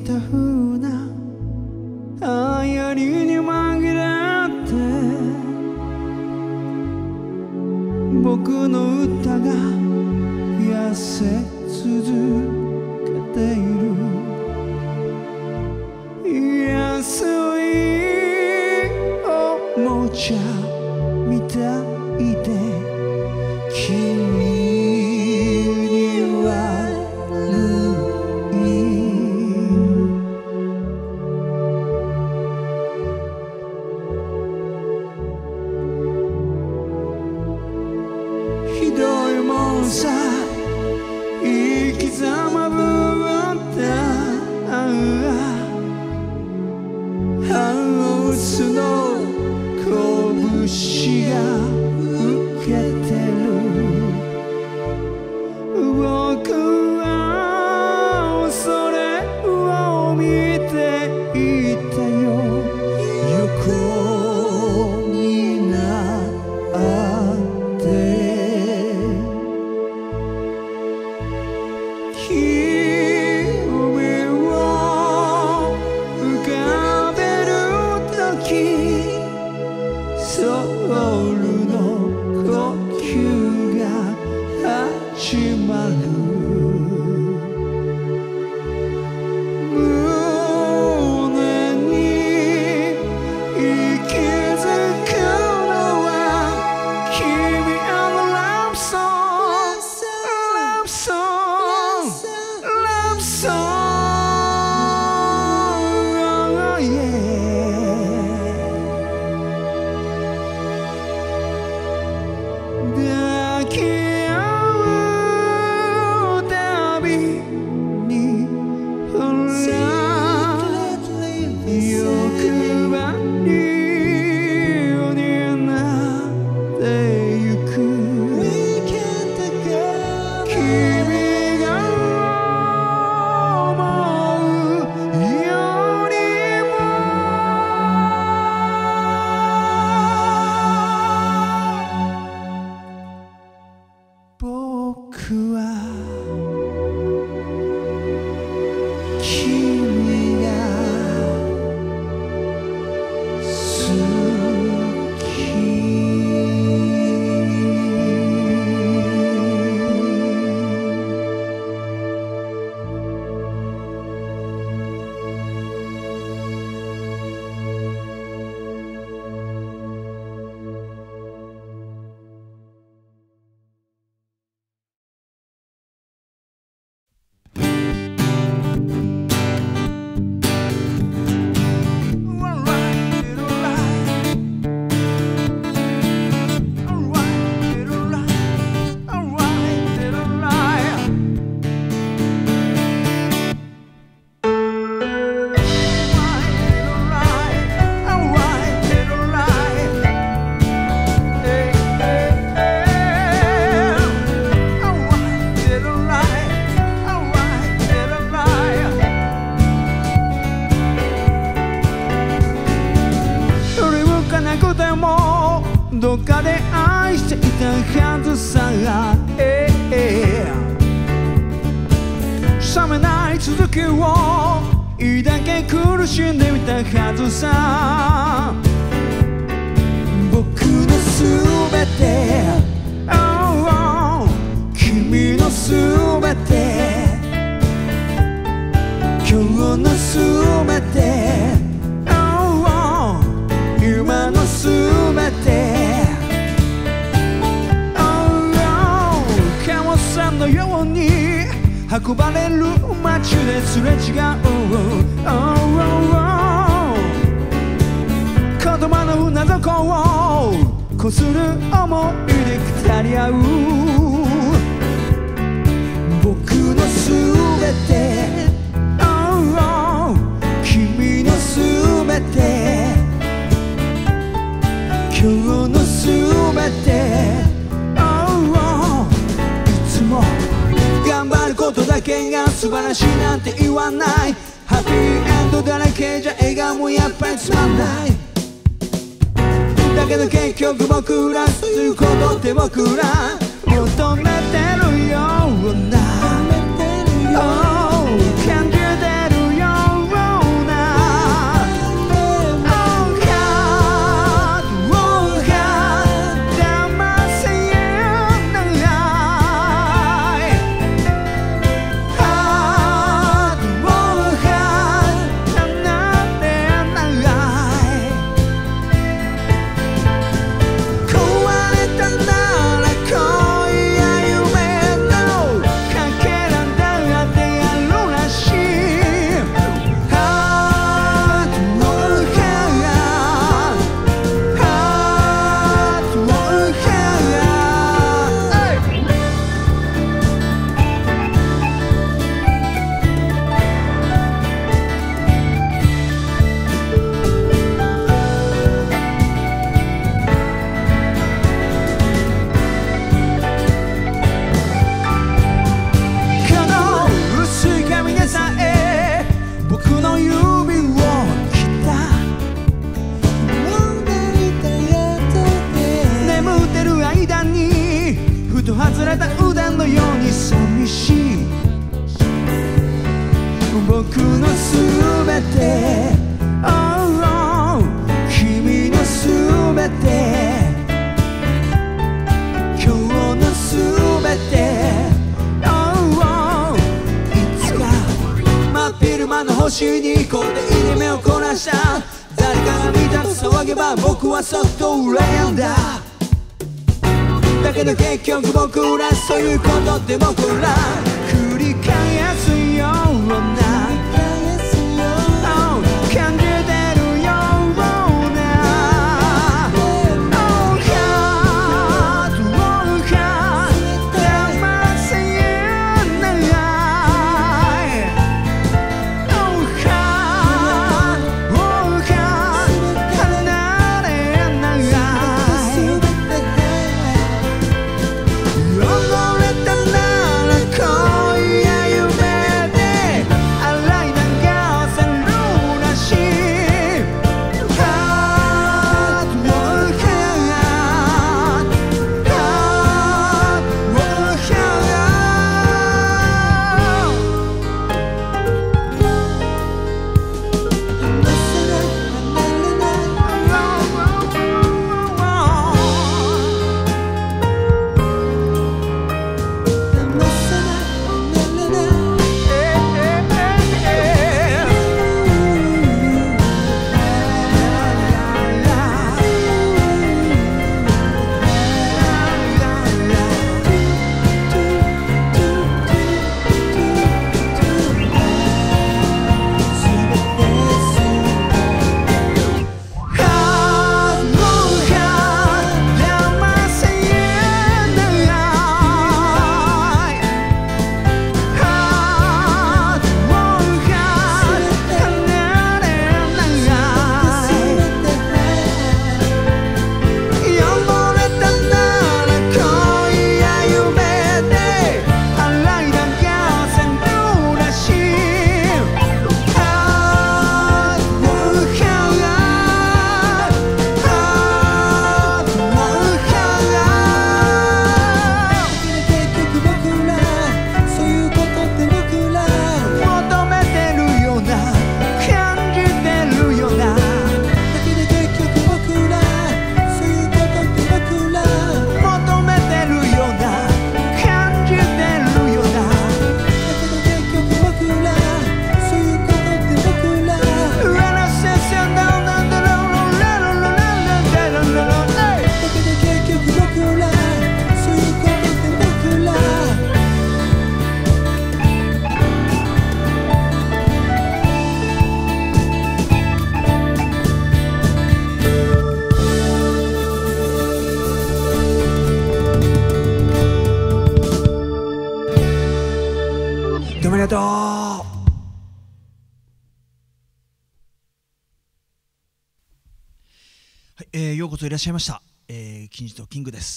た風な流行りに紛れて僕の歌が痩せ続けている安いおもちゃみたいで君に悪いひどいもんさ生き様ぶったハウスの拳が受けてる僕はそれを見ていたよ横になって君を浮かべるときソウルの呼吸が始まる胸に息づくのは君のラブソングラブソングラブソン抱き合うたびにほら欲張りになってゆく君が思うよりも僕は君が好きどっかで愛していたはずさ冷めない続きをいいだけ苦しんでみたはずさ僕のすべて、oh, 君のすべて今日のすべて、oh, 今のすべてのように運ばれる街ですれ違う、言葉の船底をこする想いで語り合う僕のすべて、君のすべて今日のすべて頑張ることだけが素晴らしいなんて言わないハッピーエンドだらけじゃ笑顔もやっぱりつまんないだけど結局僕らということって僕ら求めてるような、感じてるよう外れた腕のように寂しい僕のすべて、oh, 君のすべて、今日のすべて、oh, いつか真っ昼間の星にこうで入れ目を凝らした誰かが見たと騒げば僕はそっと羨んだ。だけど結局僕らそういうことって僕ら繰り返すような感じてるような Oh God, oh God 騙せない Oh God, oh God 離れない汚れたなら恋や夢で洗い流せるらしい Hard work hard work hard どうもありがとう。はい、ようこそいらっしゃいました。金次とキングです。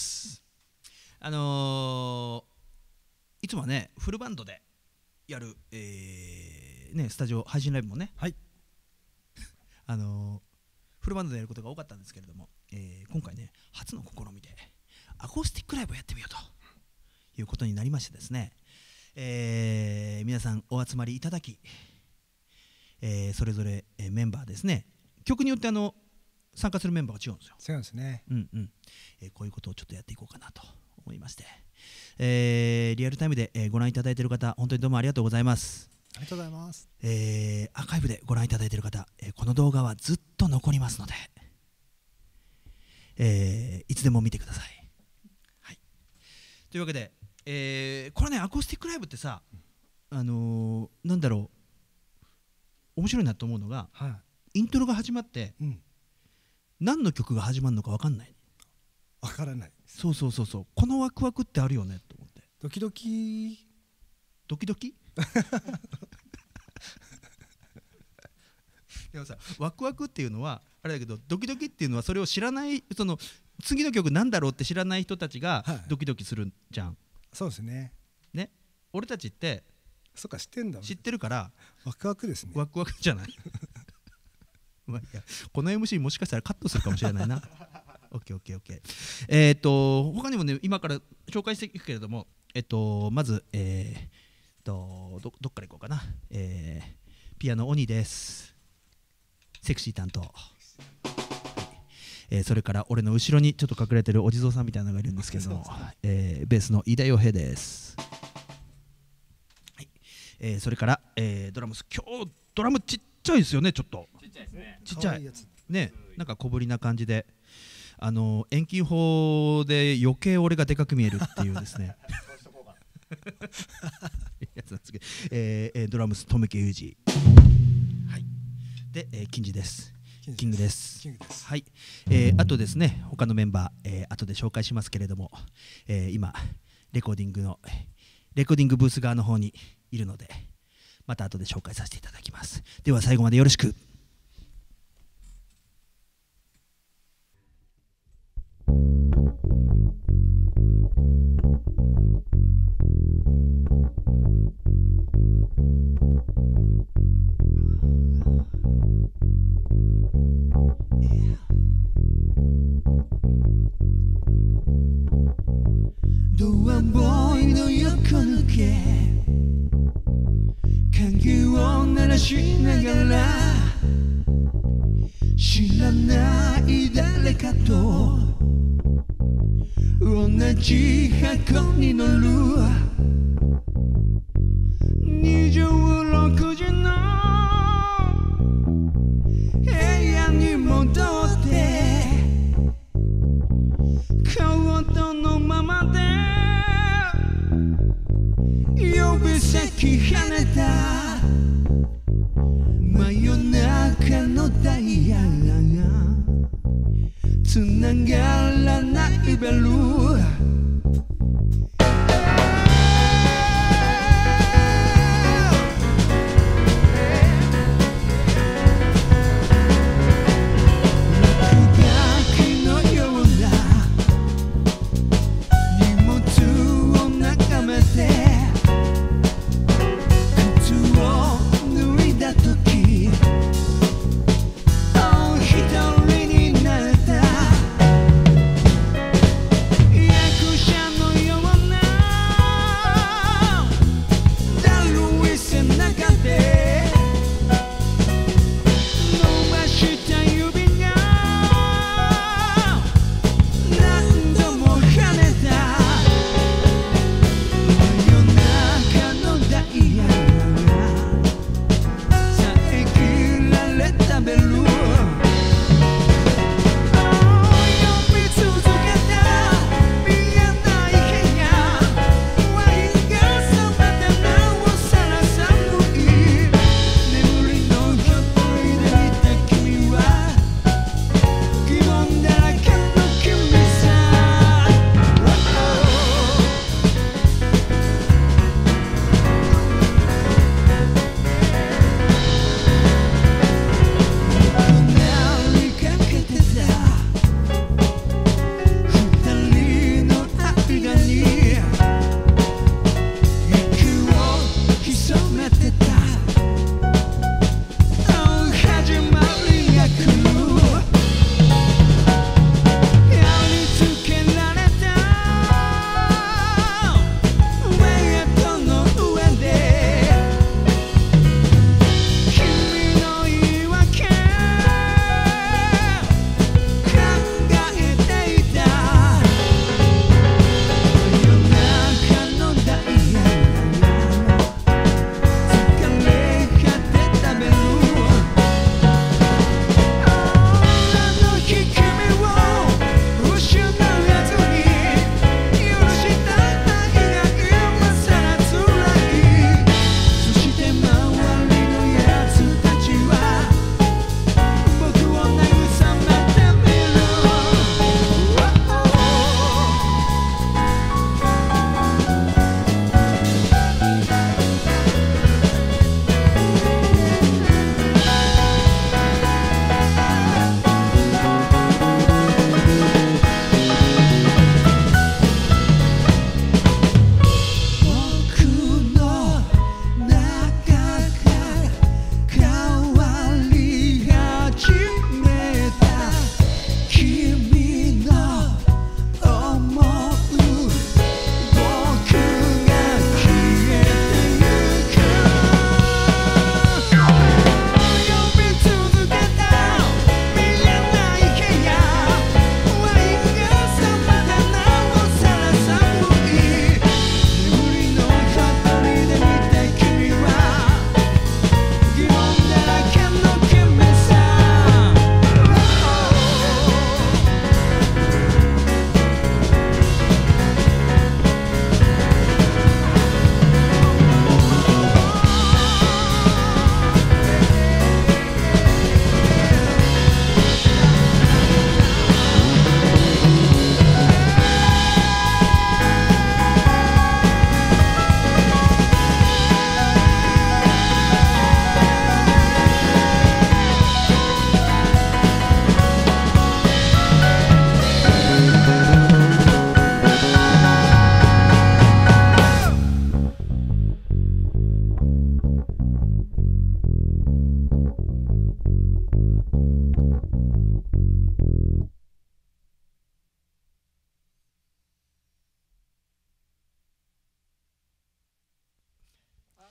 いつもはねフルバンドでやる、スタジオ配信ライブもね、はい、フルバンドでやることが多かったんですけれども、今回ね初の試みでアコースティックライブをやってみようということになりましてですね、皆さんお集まりいただき、それぞれメンバーですね、曲によって参加するメンバーが違うんですよ。 そうですね。 こういうことをちょっとやっていこうかなと思いまして、リアルタイムでご覧いただいている方本当にどうもありがとうございます。 ありがとうございます。 アーカイブでご覧いただいている方、この動画はずっと残りますので、いつでも見てください。はい、というわけで、これねアコースティックライブってさ、なんだろう面白いなと思うのが、はい、イントロが始まって、何の曲が始まるのか分かんない。 分からない。 そうこのワクワクってあるよねと思って。 ドキドキでもさ、ワクワクっていうのはあれだけど、ドキドキっていうのはそれを知らない、その次の曲なんだろうって知らない人たちがドキドキするじゃん、はい、 そうですね。 俺たちってそっか、知ってんだ。 知ってるからワクワクですね。 ワクワクじゃないまあいや、この MC もしかしたらカットするかもしれないなオッケーオッケーオッケー。他にもね今から紹介していくけれども、まずどっからいこうかな。ピアノ鬼です。セクシー担当。それから俺の後ろにちょっと隠れてるお地蔵さんみたいなのがいるんですけども、ベースの飯田洋平です。はい、それから、ドラムス、今日ドラムちっちゃいですよね。ちょっとちっちゃいですね。 ちっちゃいね、なんか小ぶりな感じで、遠近法で余計俺がでかく見えるっていうですねやつなんですけど、ドラムス留家裕二、はい、で、金次です。キングです。はい、あとですね、他のメンバー、後で紹介しますけれども、今レコーディングブース側の方にいるので、また後で紹介させていただきます。では最後までよろしく。 ドアボーイの横抜け鍵を鳴らしながら知らない誰かと同じ箱に乗る26時の部屋に戻って顔とのままで指先跳ねた真夜中のダイヤが繋がらないベル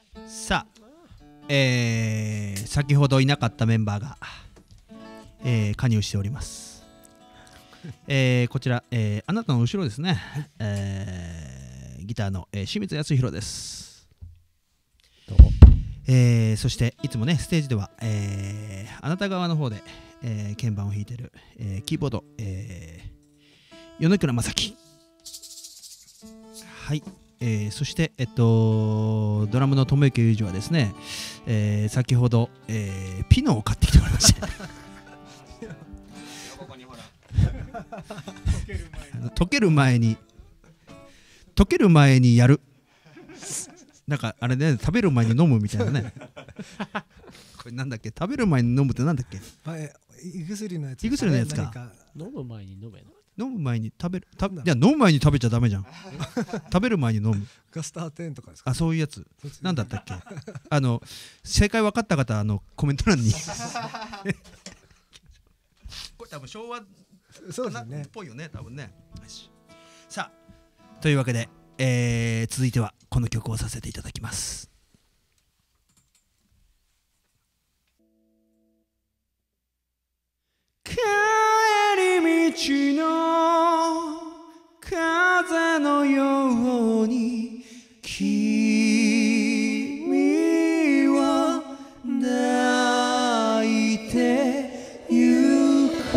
さあ、先ほどいなかったメンバーが、加入しております。こちら、あなたの後ろですね、ギターの、清水康弘です。そしていつもねステージでは、あなた側の方で、鍵盤を弾いてる、キーボード、米倉正樹。はい、そして、ドラムの友池裕二はですね、先ほど、ピノを買ってきておりまして溶ける前にやる、なんかあれね、食べる前に飲むみたいなねこれなんだっけ、食べる前に飲むってなんだっけ、 胃薬のやつ。 胃薬のやつか。 飲む前に飲めの。 飲む前に食べる、じゃあ飲む前に食べちゃダメじゃん食べる前に飲む。 ガスターテンとかですか。 あ、そういうやつ。なんだったっけ正解分かった方、コメント欄にこれ多分昭和そうですね。 っぽいよね、多分ね。さあ、というわけで、続いてはこの曲をさせていただきます。帰り道の風のように君を抱いてゆこ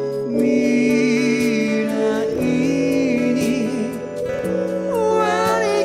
終わり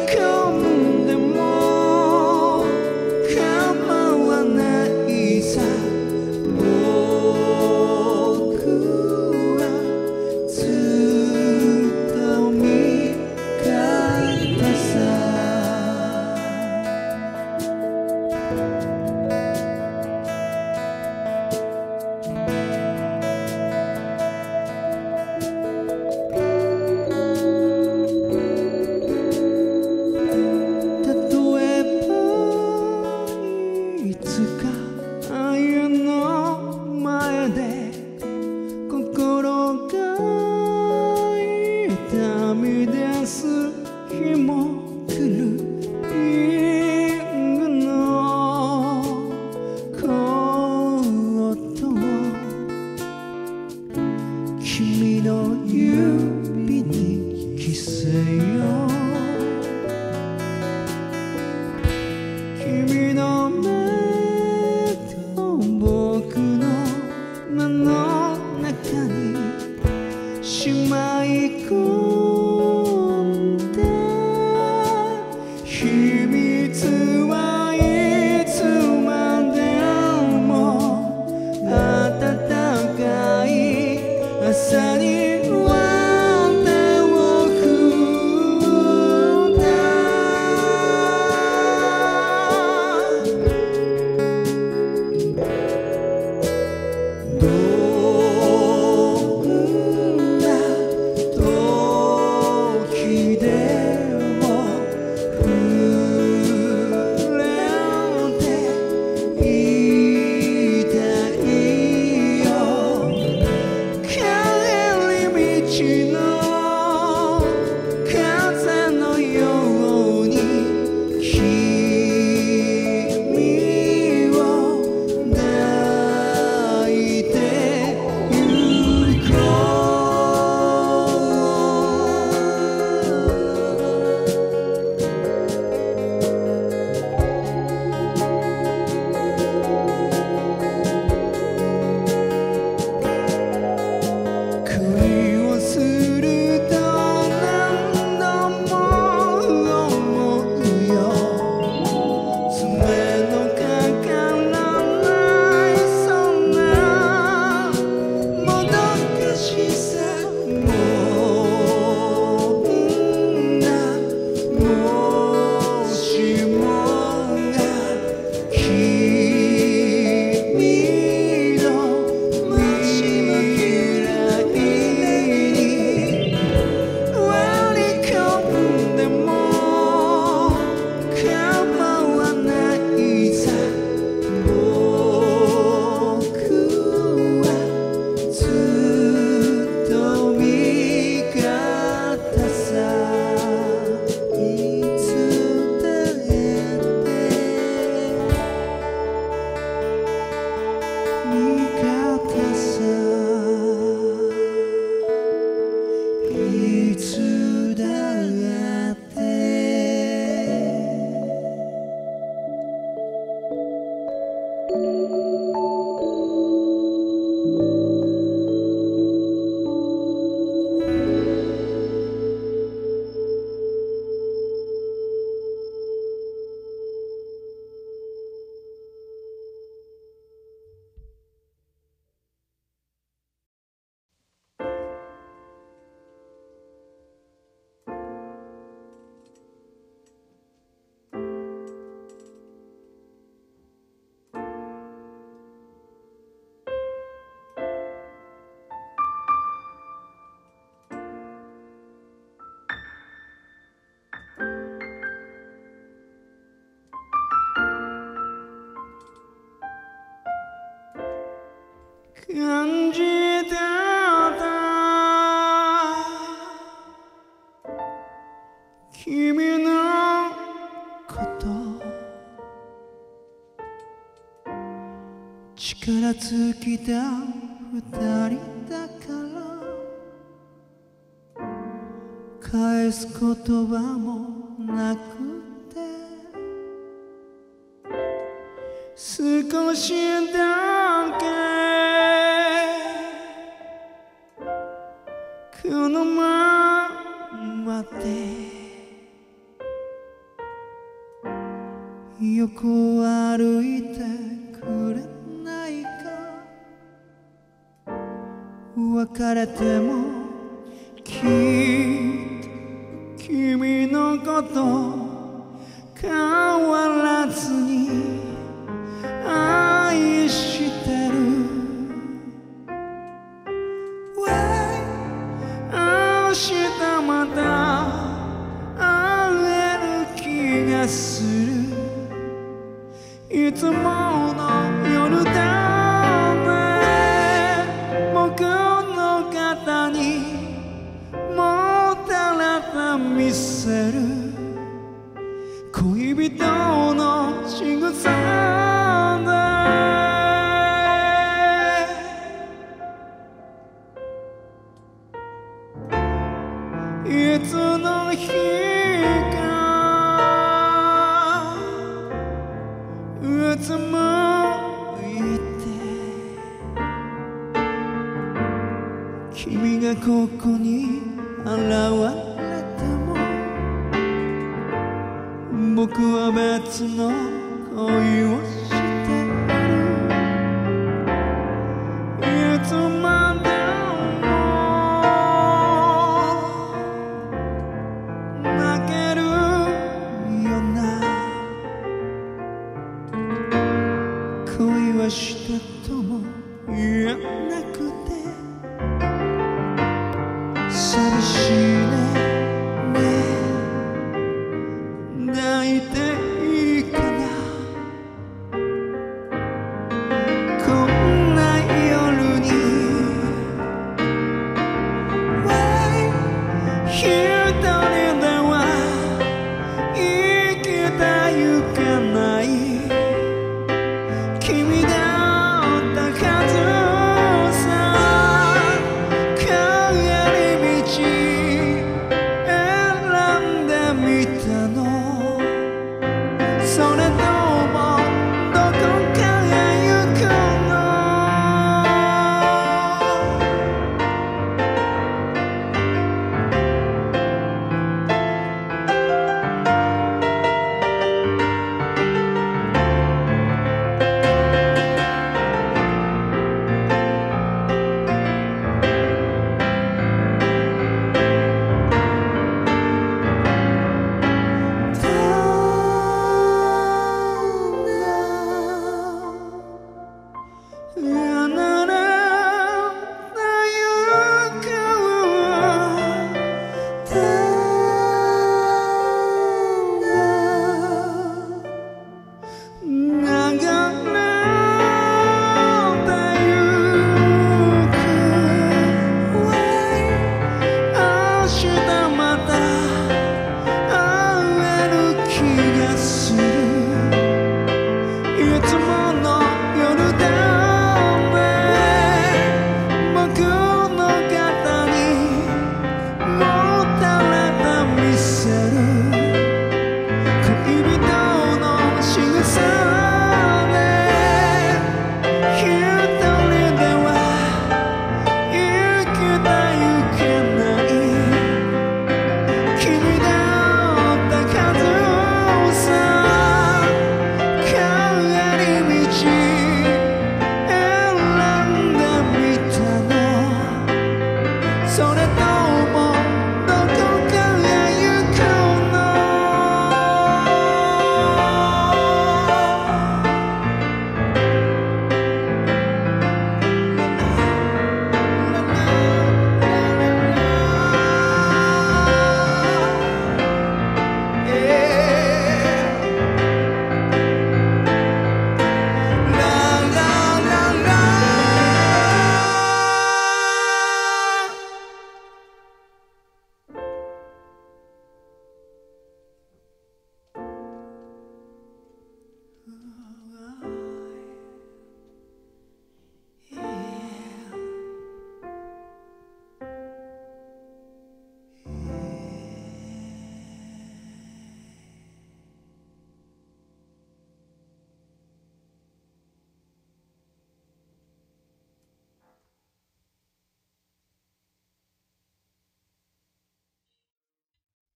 感じてた君のこと力尽きた二人だから返す言葉もなくて少しだけこのままで横歩いてくれないか別れてもきっと君のこと変わらずに愛してる明日また会える気がするいつもの夜だね僕の肩にもたれてみせる恋人の仕草でいつの日かうつむいて君がここに現れても僕は別の恋をしてるいつまでも泣けるよな恋はしたとも言えなくて寂しいね抱いていいかなこんな夜に一人では生きてゆけない君だったはずさ帰り道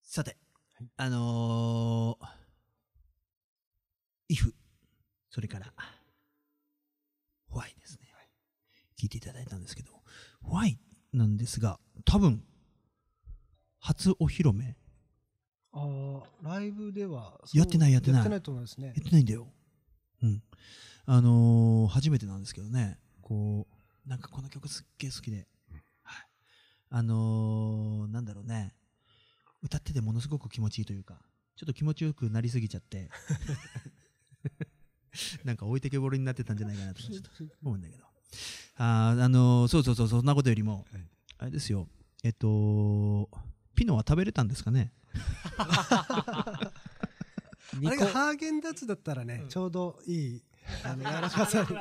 さて、 はい、 if それからwhy ですね、はい、聞いていただいたんですけど、why なんですが、多分初お披露目。 ライブではやってないと思いますね。 やってないんだよ。うん。初めてなんですけどね。こうなんかこの曲すっげえ好きで、はい、なんだろうね。歌っててものすごく気持ちいいというか、ちょっと気持ちよくなりすぎちゃってなんか置いてけぼりになってたんじゃないかなとちょっと思うんだけど、そうそんなことよりも、はい、あれですよ、ピノは食べれたんですかねあれがハーゲンダッツだったらね、ちょうどいい柔らかさ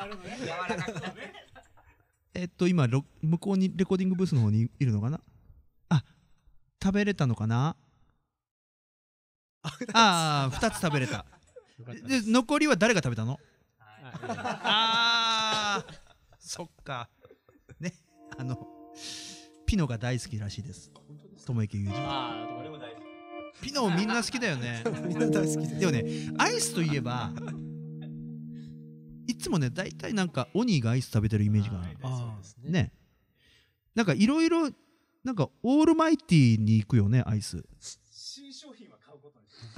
今向こうにレコーディングブースの方にいるのかな。あ、食べれたのかな。2つ食べれた。で残りは誰が食べたの？そっかね、ピノが大好きらしいです。友池裕二。俺も大好き。ピノみんな好きだよね。 みんな大好きです。 でもね、アイスといえばいつもね、大体なんかオニーがアイス食べてるイメージがあるね。なんかいろいろなんかオールマイティーに行くよね、アイス。 新商品は買うことにしてる。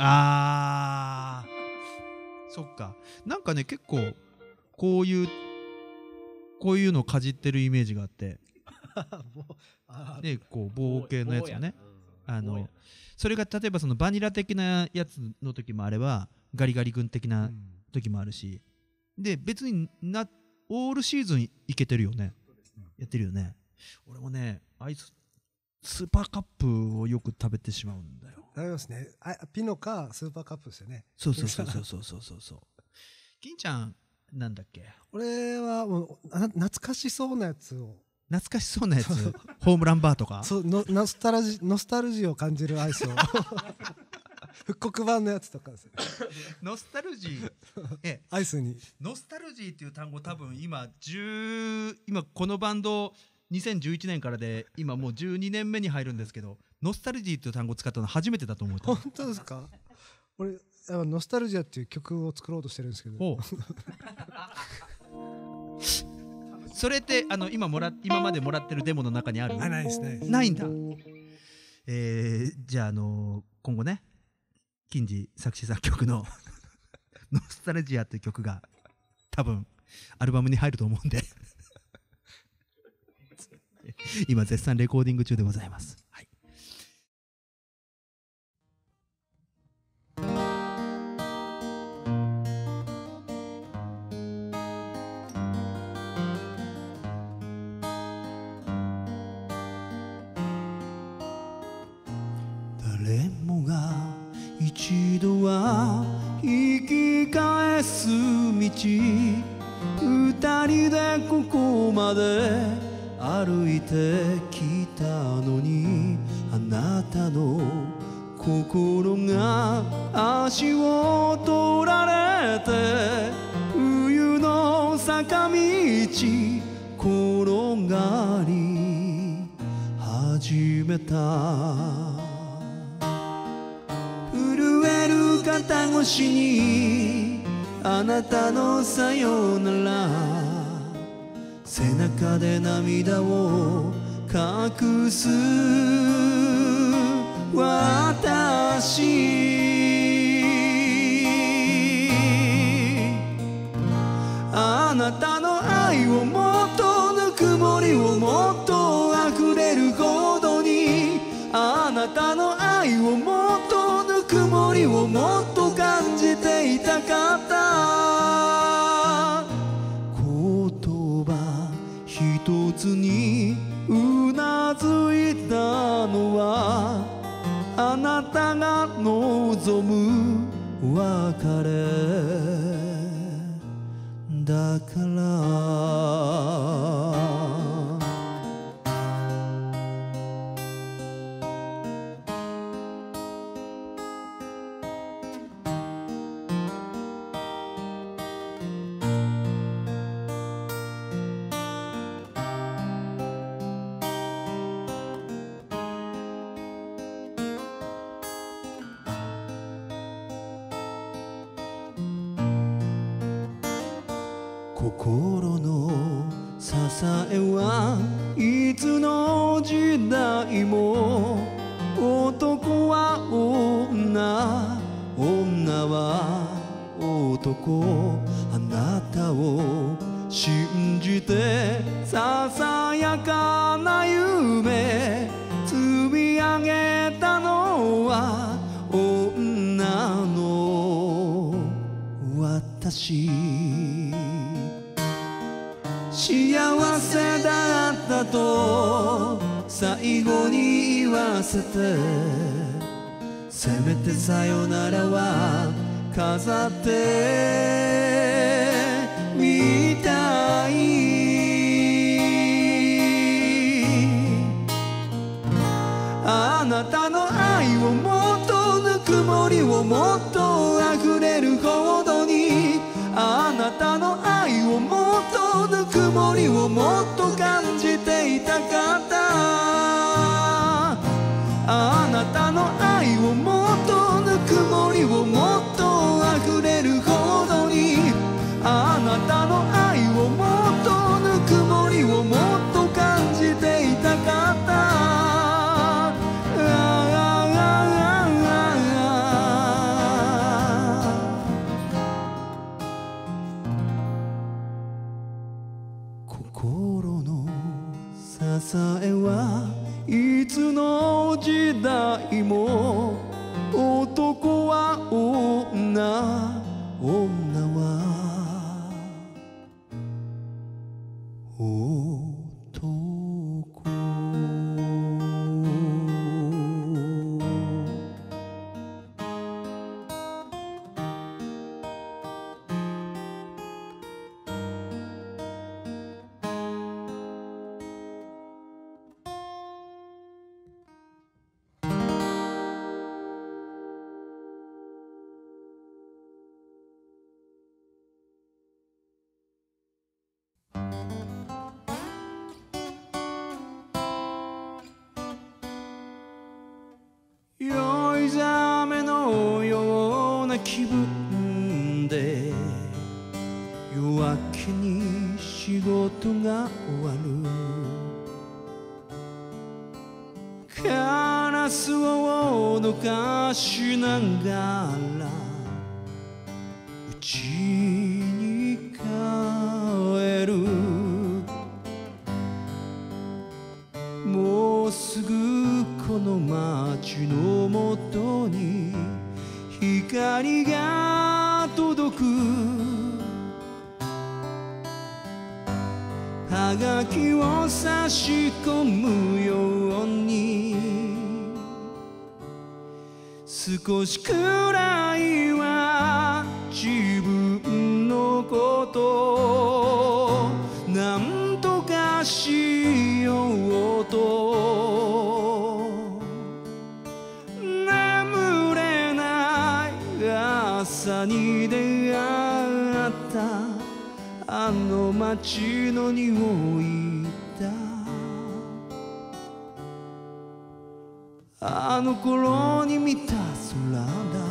そっか。なんかね、結構こういうのかじってるイメージがあってで、こう棒系のやつがね、それが例えばそのバニラ的なやつの時もあれば、ガリガリ君的な時もあるし、で別にオールシーズンいけてるよね、やってるよね。俺もね、アイススーパーカップをよく食べてしまうんだよ。 食べますね。ピノかスーパーカップですよね。 そう。金ちゃんなんだっけ？ 俺はもう懐かしそうなやつ。 ホームランバーとか。 そう、ノスタルジーを感じるアイスを復刻版のやつとかですね。 ノスタルジーアイスにノスタルジーっていう単語、多分今このバンド2011年からで今もう12年目に入るんですけど、ノスタルジーっていう単語を使ったの初めてだと思う。 本当ですか？俺ノスタルジアっていう曲を作ろうとしてるんですけどそれって今までもらってるデモの中にある？ ないですね。 ないんだ。じゃあ今後ね、金次作詞作曲のノスタルジアっていう曲が多分アルバムに入ると思うんで今絶賛レコーディング中でございます。はい。誰もが一度は生き返す道、二人でここまで歩いてきたのに、あなたの心が足を取られて冬の坂道転がり始めた。震える肩越しにあなたのさよなら、背中で涙を隠す私、あなたの愛をもっとぬくもりをもっと溢れるほどに、あなたの愛をもっとぬくもりをもっと感じていたかった。言葉一つにうなずいたのはあなたが望む別れだから。 心の支えはいつの時代も男は女、女は男、あなたを信じてささやかな夢積み上げたのは女の私。幸せだったと最後に言わせて、せめてさよならは飾ってみたい。あなたの愛をもっとぬくもりをもっと溢れるほどに、あなたの愛をもっとぬくもりをもっと感じていたかった。あなたの愛をもっとぬくもりをもっと溢れるほどに、あなたの愛をもっとぬくもりをもっと感じていたかった。心の支えはいつの時代も男は女、女は男。酔いざめのような気分で夜明けに仕事が終わる。カラスを脅かしながら家に帰る。もうすぐこの街のもとに光が届く。はがきを差し込むように少しくらいは自分のことなんとかしようと。眠れない朝に出会ったあの街の匂いだ。あの頃に見た空だ。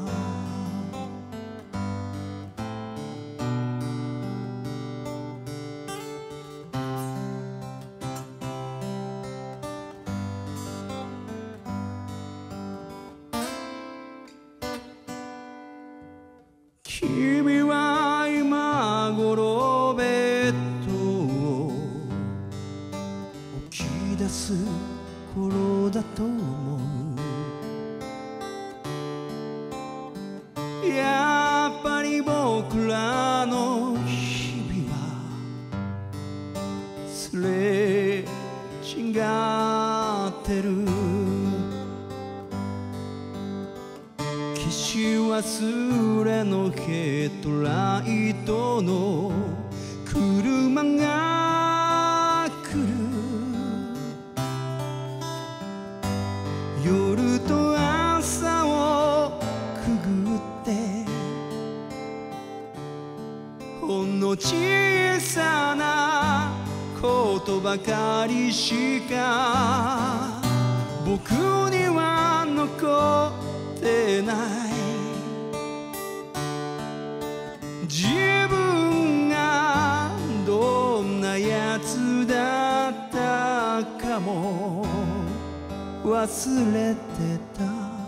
君は今頃ベッドを起き出す頃だと思う。やっぱり僕らの日々はすれ違ってる。消し忘れのヘッドライトの車が来る。夜と朝をくぐってほんの小さなことばかりしか僕には残ってない。自分が忘れてた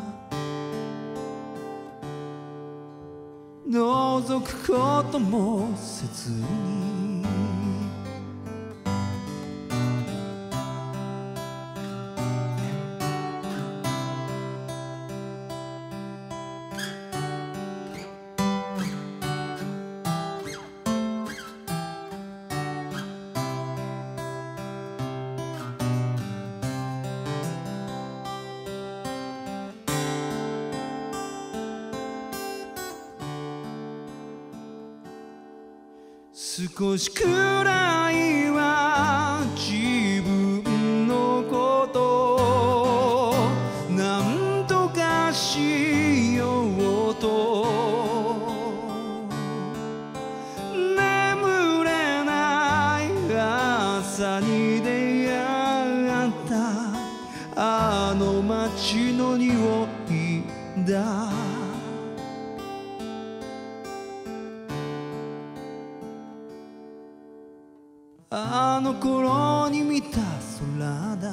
覗くこともせずに少しくらいは自分のことを何とかしようと眠れない朝に出会ったあの街の匂いだあの頃に見た空だ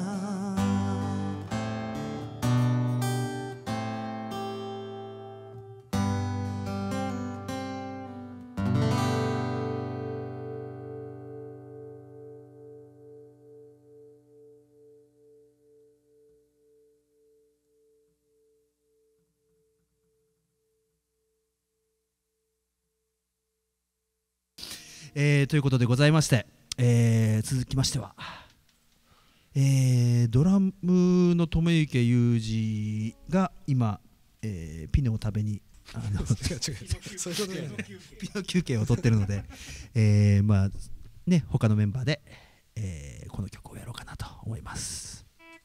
ということでございまして、続きましては、ドラムの留池裕二が今、ピノを食べにそういうことだよね。 ピノ休憩を取ってるので、まあね他のメンバーで、この曲をやろうかなと思います。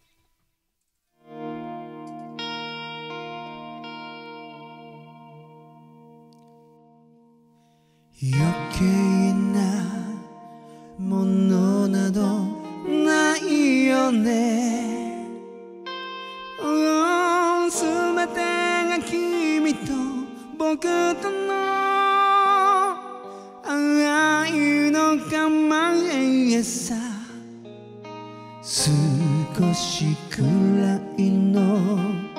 余計なものなどないよねすべてが君と僕との愛の構えさ少しくらいの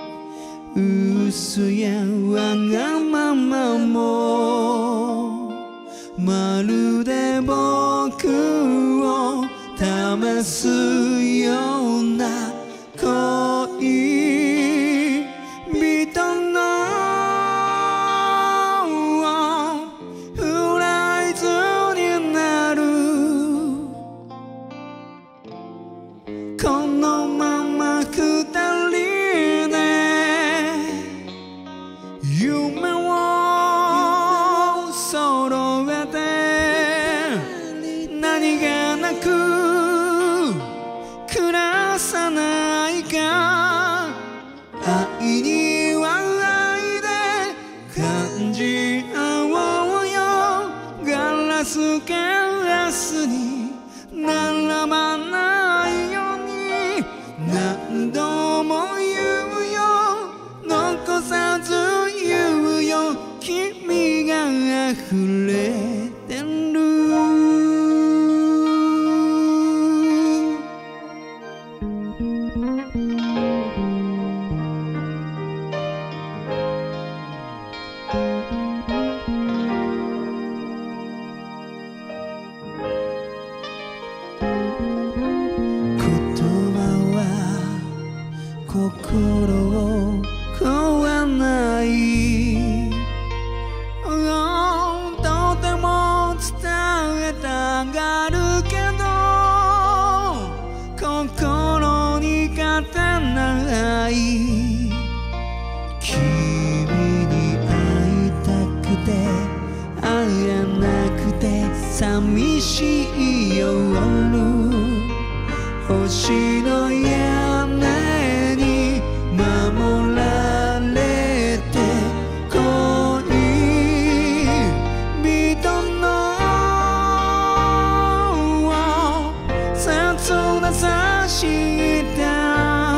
嘘やわがままもまるで僕を試すような恋人のフライズになるこのまま二人で夢を揃えて何気なく暮らさないか愛には愛で感じ合おうよガラスガラスに並ばないように何度も言うよ残さず言うよ君が溢れてる心を壊ないとても伝えたがるけど心に勝てない君に会いたくて会えなくて寂しい夜星の屋根に守られて恋人の切なさした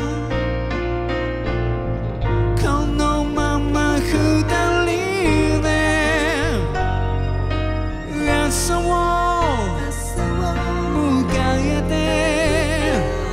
このまま二人で朝を迎えて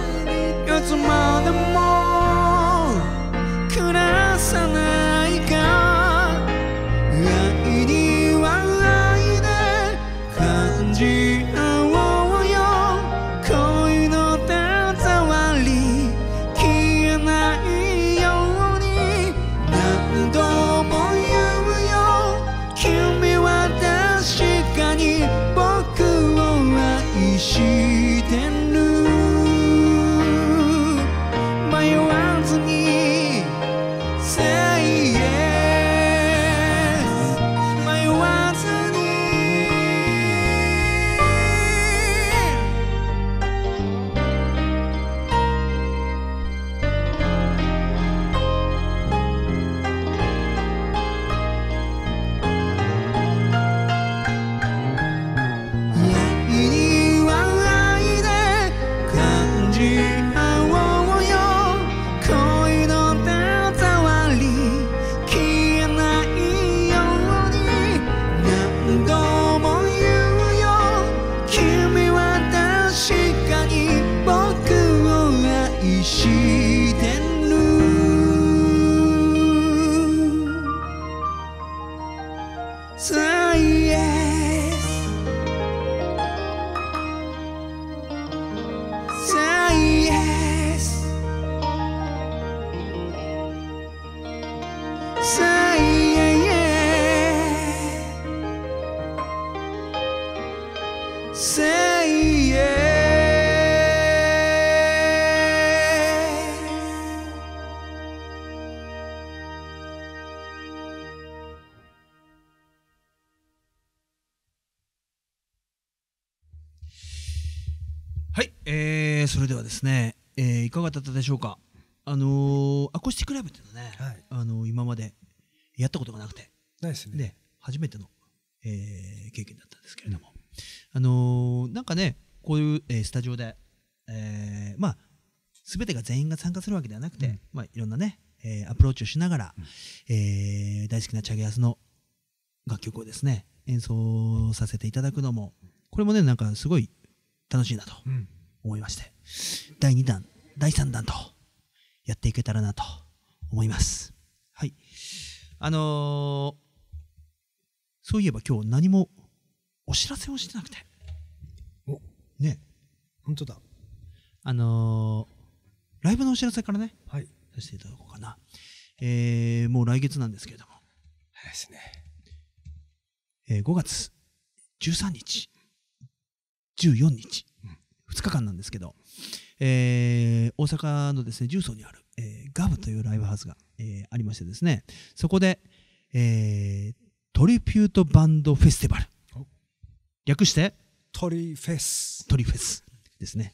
Say yeah。 はい、それではですね、いかがだったでしょうか。アコースティックライブっていうのはね、 はい、 今までやったことがなくて、 ないですね。 で初めての、経験だったんですけれども、なんかね、こういう、スタジオで、まあ全てが全員が参加するわけではなくて、まあいろんなね、アプローチをしながら、大好きなチャゲアスの楽曲をですね演奏させていただくのも、これもねなんかすごい楽しいなと思いまして、第2弾第3弾とやっていけたらなと思います。はい、そういえば今日何もお知らせをしてなくて、 おね、 本当だ。 ライブのお知らせからね、 はい、 させていただこうかな。もう来月なんですけれども、 早いです 5 ね。 月13日14日、2日間なんですけど、大阪のですね重曹にある、ガブというライブハウスが、ありましてですね、そこで、トリビュートバンドフェスティバル、略してトリフェスですね、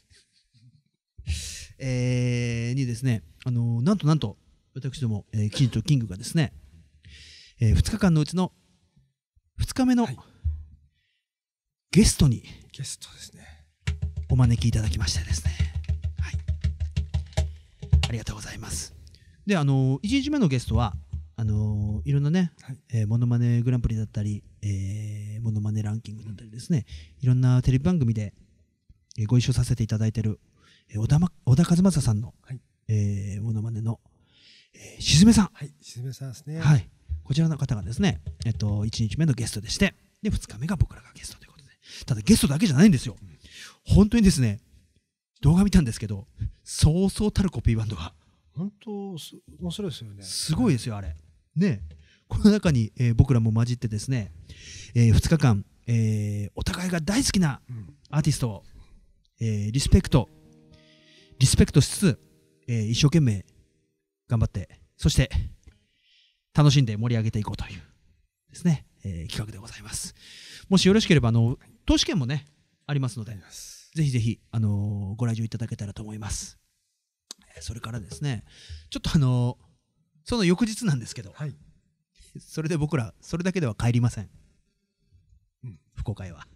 にですね、なんと私ども、キンとキングがですね、2日間のうちの2日目のゲストですね、お招きいただきましてですね、はい、ありがとうございます。で、1日目のゲストはいろんなね、モノマネグランプリだったり、モノマネランキングだったりですね、いろんなテレビ番組で、ご一緒させていただいている小田和正さんの、モノマネの、しずめさん、 しずめさんですね。 はい、こちらの方がですね、1日目のゲストでして、で2日目が僕らがゲストということで、ただゲストだけじゃないんですよ。本当にですね、動画見たんですけど、そうそうたるコピーバンドが本当面白いですよね。 すごいですよあれね。この中に、僕らも混じってですね、2日間、お互いが大好きなアーティストを、リスペクトしつつ、一生懸命頑張って、そして楽しんで盛り上げていこうというですね、企画でございます。もしよろしければ投資券もねありますので、ぜひぜひ、ご来場いただけたらと思います。それからですね、ちょっとその翌日なんですけど、それで僕らそれだけでは帰りません、福岡へは。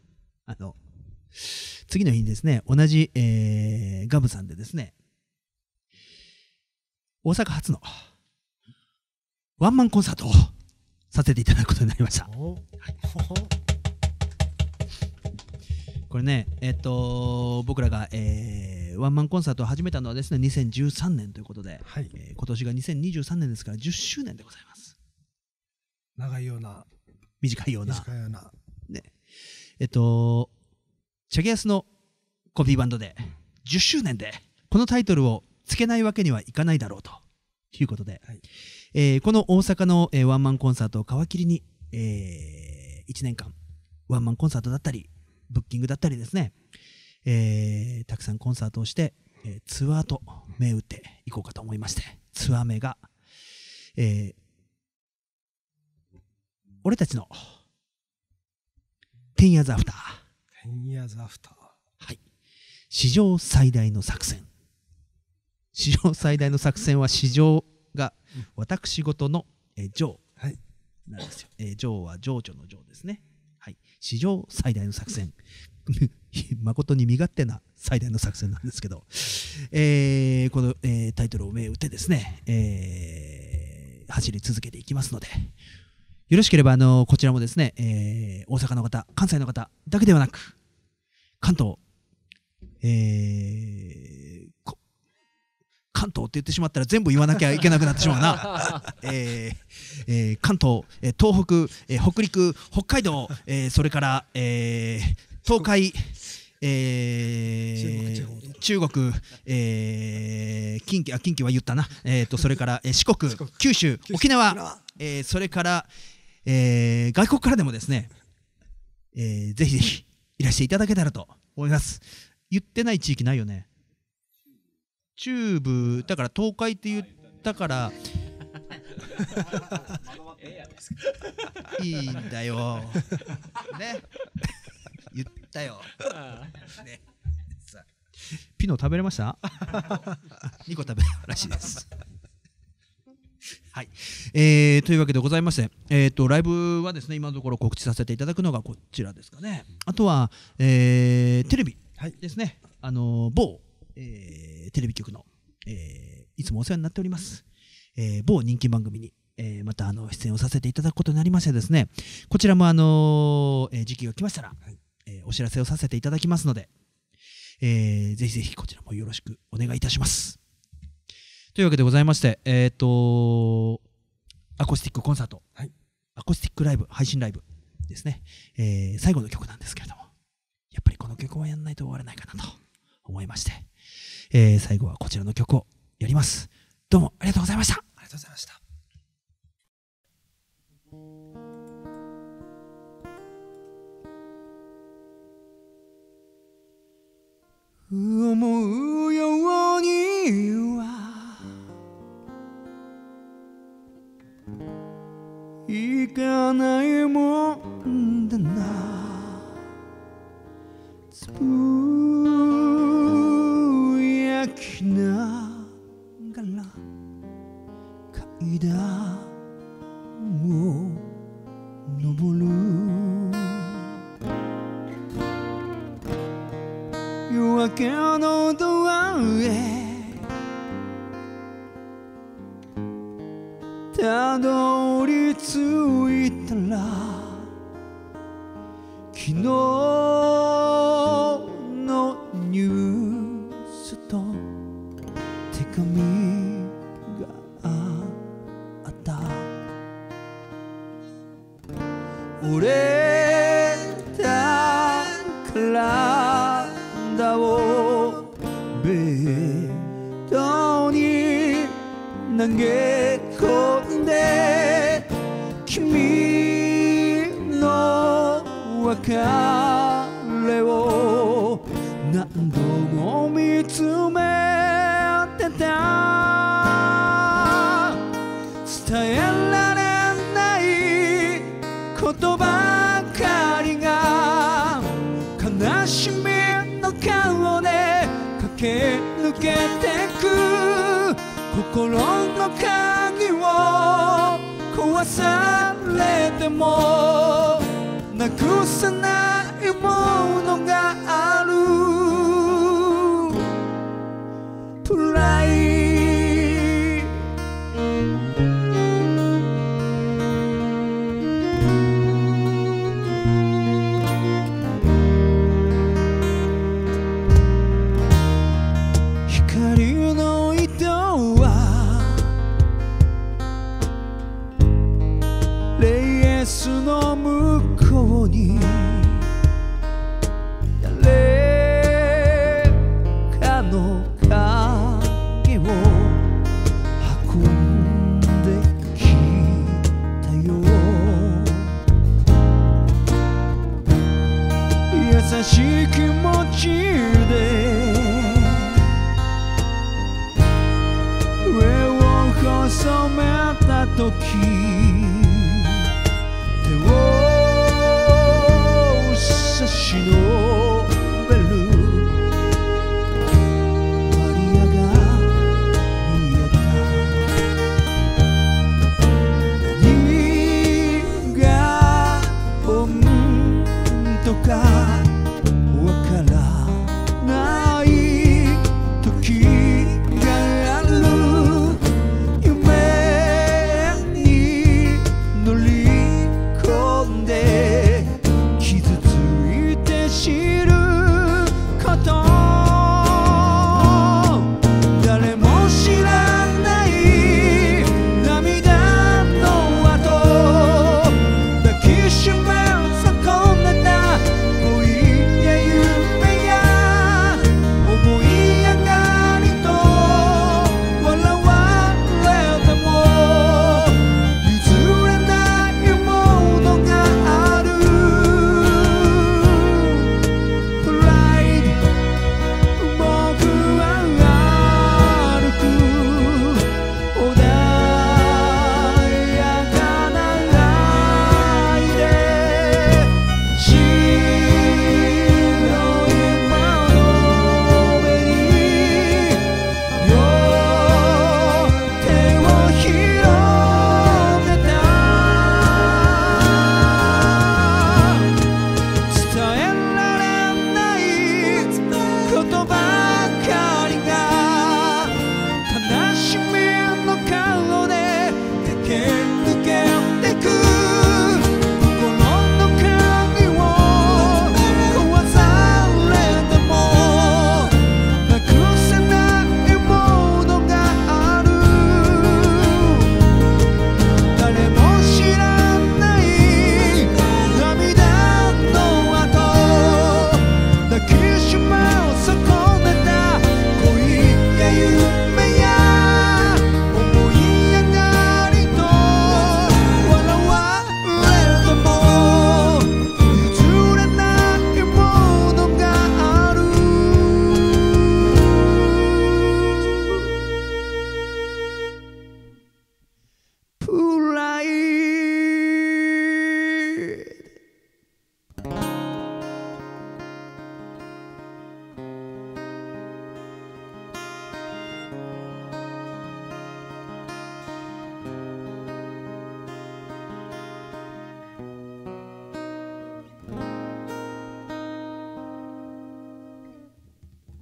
次の日にですね、同じ、ガブさんでですね、大阪初のワンマンコンサートをさせていただくことになりました。これね、僕らが、ワンマンコンサートを始めたのはですね2013年ということで、今年が2023年ですから10周年でございます。 長いような短いようなね、 チャゲアスのコピーバンドで10周年でこのタイトルをつけないわけにはいかないだろうということで、この大阪の、ワンマンコンサートを皮切りに、1年間ワンマンコンサートだったりブッキングだったりですね、たくさんコンサートをして、ツアーと銘打っていこうかと思いまして、ツアー名が、俺たちの10 years after。 10 years after、 はい、史上最大の作戦。史上最大の作戦は史上が私事の上なんですよ。上は情緒の上ですね。はい、史上最大の作戦誠に身勝手な最大の作戦なんですけど、この、タイトルを銘打ってですね、走り続けていきますので、よろしければこちらもですね、大阪の方、関西の方だけではなく関東、関東って言ってしまったら全部言わなきゃいけなくなってしまうな関東、東北、北陸、北海道、それから、東海、中国、近畿は言ったな、それから四国、九州、沖縄、それから、外国からでもですね、ぜひぜひいらしていただけたらと思います。言ってない地域ないよね。中部だから東海って言ったからいいんだよね。言ったよ、ね、さピノ食べれました？2個食べたらしいです。はい、というわけでございまして、ライブはですね、今のところ告知させていただくのがこちらですかね。あとは、テレビですね、某、テレビ局の、いつもお世話になっております、某人気番組に、また出演をさせていただくことになりましてですね、こちらも時期が来ましたら、お知らせをさせていただきますので、ぜひぜひこちらもよろしくお願いいたします。というわけでございまして、アコースティックコンサート、アコースティックライブ、配信ライブですね、最後の曲なんですけれども、やっぱりこの曲をやらないと終わらないかなと思いまして、最後はこちらの曲をやります。どうもありがとうございました。ありがとうございました。 思うようにはいかないもんだな。つぶやきながら階段を登る。夜明けのドアへたどり着いたら、昨日のニュースと手紙があった。折れた体をベッドに投げ込んで、君の別れを何度も見つめてた。伝えられないことばかりが悲しみの顔で駆け抜けてく。心の鍵を壊されてもなくさないものがある。プライ光の糸はレースの向こうに誰かの影を運んできたよ。優しい気持ちで上を細めたとき、手を差し伸べるマリアが見えた。何が本当かわからない時がある。夢に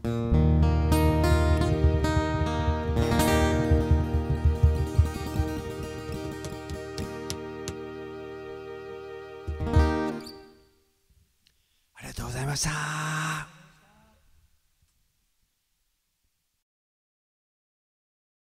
ありがとうございました。